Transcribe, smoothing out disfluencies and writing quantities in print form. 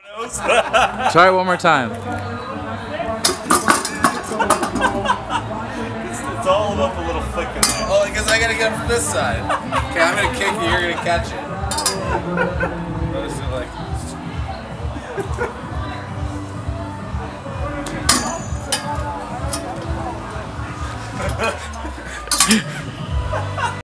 Try it one more time. It's all about the little flick in there. Oh, because I gotta get it from this side. Okay, I'm gonna kick you, you're gonna catch it. What is it like?